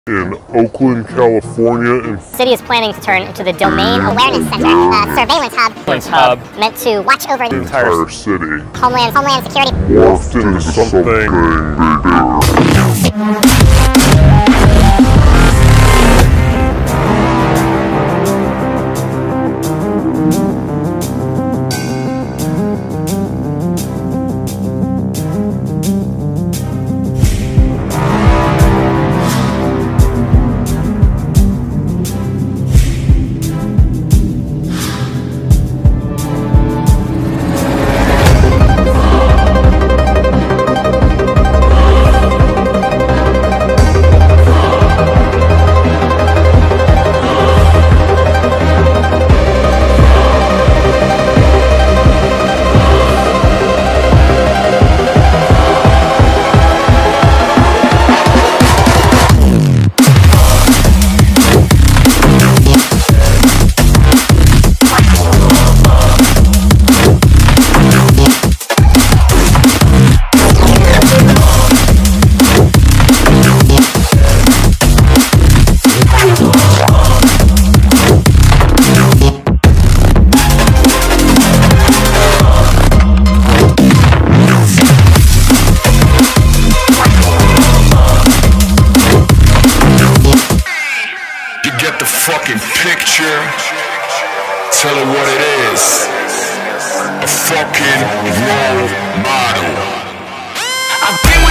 in Oakland, California. And the city is planning to turn into the Domain Awareness Center, a surveillance hub meant to watch over the entire city. Homeland Security Morphed into something bigger. Fucking picture, tell it what it is, a fucking role model. I've been